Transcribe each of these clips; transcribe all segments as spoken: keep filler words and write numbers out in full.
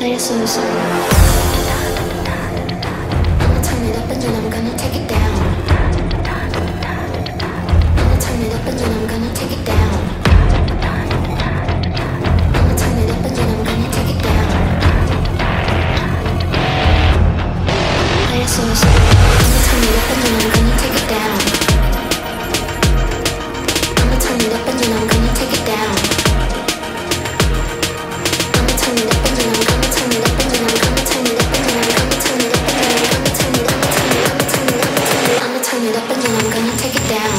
Play it slow, slow. I'ma turn it up and then I'm gonna take it down. I'ma turn it up and then I'm gonna take it down. I'ma turn it up and then I'm gonna take it down. Play it slow, slow. I'ma turn it up and then I'm gonna take it down. I'ma turn it up and then I'm gonna take it down. I'ma turn it up and then I'm gonna turn it up and then I'm gonna turn it up and then I'm gonna turn it up and then I'm gonna turn it up, I'ma turn it, I'ma turn it, I'ma turn it, I'ma turn it up and then I'm gonna take it down.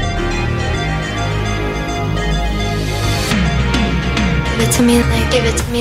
To me like, give it to me.